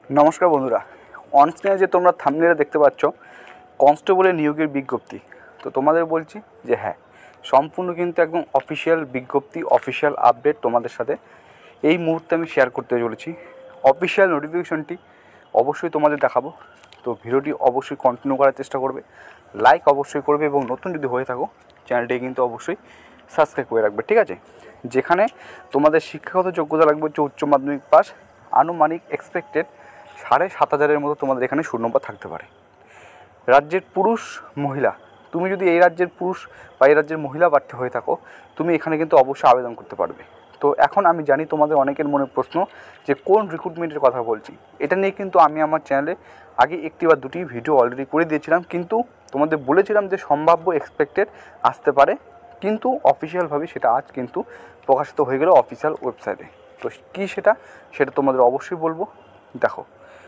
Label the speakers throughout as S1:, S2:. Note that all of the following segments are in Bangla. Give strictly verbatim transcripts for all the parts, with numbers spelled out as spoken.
S1: नमस्कार बंधुरा ऑन स्क्रिने जो तुम्हारा थाम्बनेले देखते पाচ্ছ कन्स्टेबलेर नियोगेर विज्ञप्ति। तो तुम्हादेर बोलছি যে হ্যাঁ सम्पूर्ण किन्तु एकदम अफिशियल विज्ञप्ति अफिशियल आपडेट तुम्हादेर साथे এই মুহূর্তে আমি শেয়ার করতে চলেছি। অফিশিয়াল নোটিফিকেশনটি অবশ্যই তোমাদের দেখাবো। তো ভিডিওটি অবশ্যই কন্টিনিউ করার চেষ্টা করবে, লাইক অবশ্যই করবে এবং নতুন যদি হয়ে থাকো চ্যানেলটি কিন্তু অবশ্যই সাবস্ক্রাইব করে রাখবে, ঠিক আছে। যেখানে তোমাদের শিক্ষাগত যোগ্যতা লাগবে হচ্ছে উচ্চ মাধ্যমিক পাস, আনুমানিক এক্সপেক্টেড সাড়ে সাত হাজারের মতো তোমাদের এখানে শূন্যপদ থাকতে পারে। রাজ্যের পুরুষ মহিলা, তুমি যদি এই রাজ্যের পুরুষ বা এই রাজ্যের মহিলা প্রার্থী হয়ে থাকো তুমি এখানে কিন্তু অবশ্যই আবেদন করতে পারবে। তো এখন আমি জানি তোমাদের অনেকের মনে প্রশ্ন যে কোন রিক্রুটমেন্টের কথা বলছি, এটা নিয়ে কিন্তু আমি আমার চ্যানেলে আগে একটি বা দুটি ভিডিও অলরেডি করে দিয়েছিলাম, কিন্তু তোমাদের বলেছিলাম যে সম্ভাব্য এক্সপেক্টেড আসতে পারে, কিন্তু অফিসিয়ালভাবে সেটা আজ কিন্তু প্রকাশিত হয়ে গেল অফিসিয়াল ওয়েবসাইটে। তো কী সেটা সেটা তোমাদের অবশ্যই বলবো। দেখো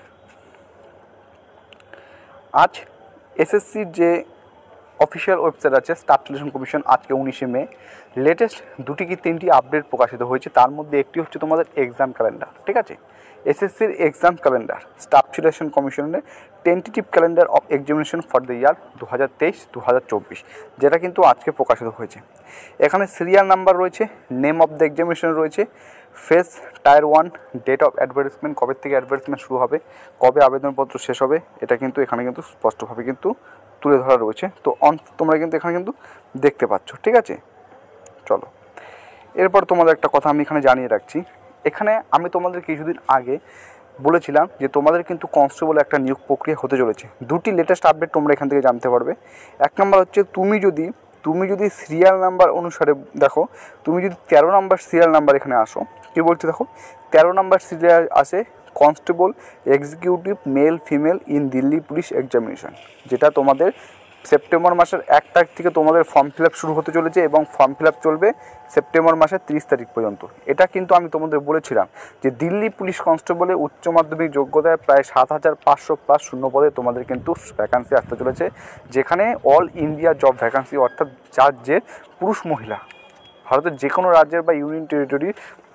S1: আজ এসএসসির যে অফিসিয়াল ওয়েবসাইট আছে স্টাফ সিলেকশন কমিশন, আজকে উনিশে মে লেটেস্ট দুটি কি তিনটি আপডেট প্রকাশিত হয়েছে। তার মধ্যে একটি হচ্ছে তোমাদের এক্সাম ক্যালেন্ডার, ঠিক আছে। এসএসসির এক্সাম ক্যালেন্ডার স্টাফ সিলেকশন কমিশনের tentative calendar of examination for the year দু হাজার তেইশ দু হাজার চব্বিশ, যেটা কিন্তু আজকে প্রকাশিত হয়েছে। এখানে সিরিয়াল নাম্বার রয়েছে, নেম অফ দ্য এক্সামিনেশন রয়েছে, phase tier one, date of advertisement, কবে থেকে অ্যাডভার্টাইজমেন্ট শুরু হবে, কবে আবেদনপত্র শেষ হবে, এটা কিন্তু এখানে কিন্তু স্পষ্টভাবে কিন্তু তুলে ধরা রয়েছে। তো অন তোমরা কিন্তু এখানে কিন্তু দেখতে পাচ্ছ, ঠিক আছে। চলো এরপর তোমাদের একটা কথা আমি এখানে জানিয়ে রাখছি। এখানে আমি তোমাদের কিছুদিন আগে বলেছিলাম যে তোমাদের কিন্তু কনস্টেবল একটা নিয়োগ প্রক্রিয়া হতে চলেছে। দুটি লেটেস্ট আপডেট তোমরা এখান থেকে জানতে পারবে। এক নম্বর হচ্ছে তুমি যদি তুমি যদি সিরিয়াল নাম্বার অনুসারে দেখো, তুমি যদি তেরো নাম্বার সিরিয়াল নাম্বার এখানে আসো, কী বলছে দেখো, তেরো নাম্বার সিরিয়াল আসে constable executive male female in Delhi police examination, যেটা তোমাদের সেপ্টেম্বর মাসের এক তারিখ থেকে তোমাদের ফর্ম ফিল আপ শুরু হতে চলেছে এবং ফর্ম ফিল আপ চলবে সেপ্টেম্বর মাসের তিরিশ তারিখ পর্যন্ত। এটা কিন্তু আমি তোমাদের বলেছিলাম যে দিল্লি পুলিশ কনস্টেবলে উচ্চ মাধ্যমিক যোগ্যতায় প্রায় সাত হাজার পাঁচশো প্লাস শূন্য পদে তোমাদের কিন্তু ভ্যাকান্সি আসতে চলেছে, যেখানে অল ইন্ডিয়া জব ভ্যাকান্সি, অর্থাৎ যার যে পুরুষ মহিলা ভারতের যে কোনো রাজ্যের বা ইউনিয়ন টেরিটরি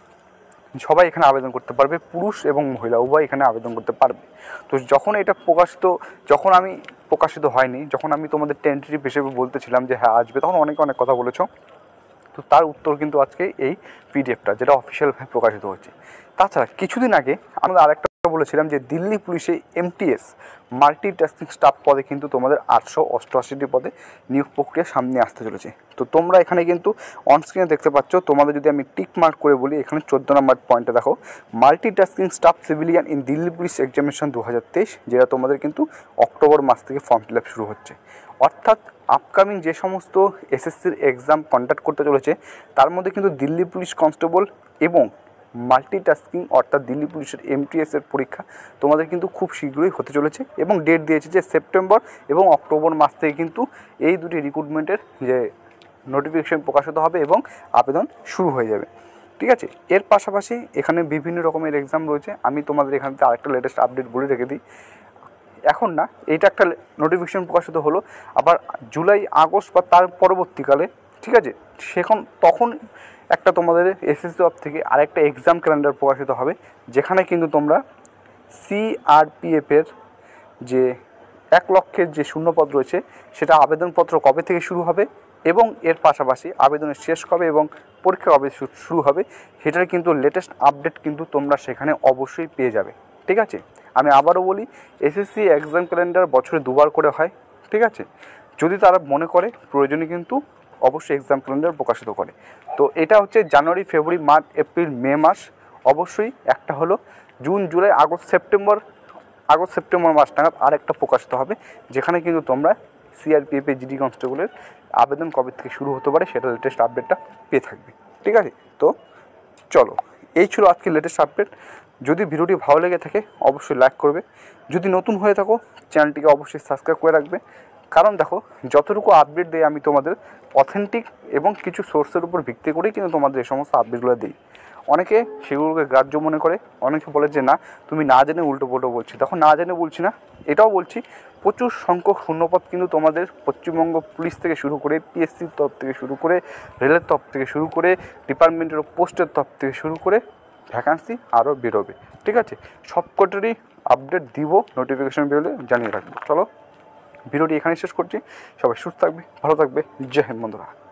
S1: সবাই এখানে আবেদন করতে পারবে, পুরুষ এবং মহিলা উভয় এখানে আবেদন করতে পারবে। তো যখন এটা প্রকাশিত যখন আমি প্রকাশিত হয়নি, যখন আমি তোমাদের টেন্টেটিভ হিসেবে বলতেছিলাম যে হ্যাঁ আসবে, তখন অনেকে অনেক কথা বলেছো। তো তার উত্তর কিন্তু আজকে এই পিডিএফটা, যেটা অফিসিয়ালভাবে প্রকাশিত হচ্ছে। তাছাড়া কিছুদিন আগে আমরা আরেকটা বলেছিলাম যে দিল্লি পুলিশে এমটিএস মাল্টিটাস্কিং স্টাফ পদে কিন্তু তোমাদের আটশো অষ্টআশিটি পদে নিয়োগ প্রক্রিয়া সামনে আসতে চলেছে। তো তোমরা এখানে কিন্তু অনস্ক্রিনে দেখতে পাচ্ছ, তোমাদের যদি আমি টিক মার্ক করে বলি, এখানে চোদ্দো নম্বর পয়েন্টে দেখো multitasking staff civilian in Delhi police examination দু হাজার তেইশ, যেটা তোমাদের কিন্তু অক্টোবর মাস থেকে ফর্ম ফিল আপ শুরু হচ্ছে। অর্থাৎ আপকামিং যে সমস্ত এসএসসির এক্সাম কন্ডাক্ট করতে চলেছে তার মধ্যে কিন্তু দিল্লি পুলিশ কনস্টেবল এবং মাল্টিটাস্কিং অর্থাৎ দিল্লি পুলিশের এমটিএসের পরীক্ষা তোমাদের কিন্তু খুব শীঘ্রই হতে চলেছে এবং ডেট দিয়েছে যে সেপ্টেম্বর এবং অক্টোবর মাস থেকে কিন্তু এই দুটি রিক্রুটমেন্টের যে নোটিফিকেশন প্রকাশিত হবে এবং আবেদন শুরু হয়ে যাবে, ঠিক আছে। এর পাশাপাশি এখানে বিভিন্ন রকমের এক্সাম রয়েছে। আমি তোমাদের এখান থেকে আরেকটা লেটেস্ট আপডেট বলে রেখে দিই। এখন না, এইটা একটা নোটিফিকেশন প্রকাশিত হলো, আবার জুলাই আগস্ট বা তার পরবর্তীকালে, ঠিক আছে, সেখন তখন একটা তোমাদের এসএসসি তরফ থেকে আরেকটা এক্সাম ক্যালেন্ডার প্রকাশিত হবে, যেখানে কিন্তু তোমরা সিআরপিএফের যে এক লক্ষের যে শূন্যপদ রয়েছে সেটা আবেদনপত্র কবে থেকে শুরু হবে এবং এর পাশাপাশি আবেদনের শেষ কবে এবং পরীক্ষা কবে শুরু হবে সেটার কিন্তু লেটেস্ট আপডেট কিন্তু তোমরা সেখানে অবশ্যই পেয়ে যাবে, ঠিক আছে। আমি আবারও বলি, এসএসসি এক্সাম ক্যালেন্ডার বছরে দুবার করে হয়, ঠিক আছে। যদি তারা মনে করে প্রয়োজনে কিন্তু অবশ্যই এক্সাম ক্যালেন্ডার প্রকাশিত করে। তো এটা হচ্ছে জানুয়ারি ফেব্রুয়ারি মার্চ এপ্রিল মে মাস, অবশ্যই একটা হলো জুন জুলাই আগস্ট সেপ্টেম্বর আগস্ট সেপ্টেম্বর মাস নাগাদ আর একটা প্রকাশিত হবে, যেখানে কিন্তু তোমরা সিআরপিএফ এ জিডি কনস্টেবলের আবেদন কবে থেকে শুরু হতে পারে সেটা লেটেস্ট আপডেটটা পেয়ে থাকবে, ঠিক আছে। তো চলো, এই ছিল আজকে লেটেস্ট আপডেট। যদি ভিডিওটি ভালো লেগে থাকে অবশ্যই লাইক করবে, যদি নতুন হয়ে থাকো চ্যানেলটিকে অবশ্যই সাবস্ক্রাইব করে রাখবে। কারণ দেখো যতটুকু আপডেট দেয় আমি তোমাদের অথেন্টিক এবং কিছু সোর্সের উপর ভিত্তি করেই কিন্তু তোমাদের এই সমস্ত আপডেটগুলো দিই। অনেকে সেগুলোকে গ্রাহ্য মনে করে, অনেকে বলে যে না তুমি না জেনে উল্টো পুল্টো বলছি। দেখো না জেনে বলছি না, এটাও বলছি প্রচুর সংখ্যক শূন্যপদ কিন্তু তোমাদের পশ্চিমবঙ্গ পুলিশ থেকে শুরু করে পিএসসির তরফ থেকে শুরু করে রেলের তরফ থেকে শুরু করে ডিপার্টমেন্টের পোস্টের তরফ থেকে শুরু করে ভ্যাকান্সি আরও বেরোবে, ঠিক আছে। সবকটারই আপডেট দিব, নোটিফিকেশন বেরোলে জানিয়ে রাখবো। চলো ভিডিওটি এখানে শেষ করছি, সবাই সুস্থ থাকবে, ভালো থাকবে, জয় হিন্দ বন্ধুরা।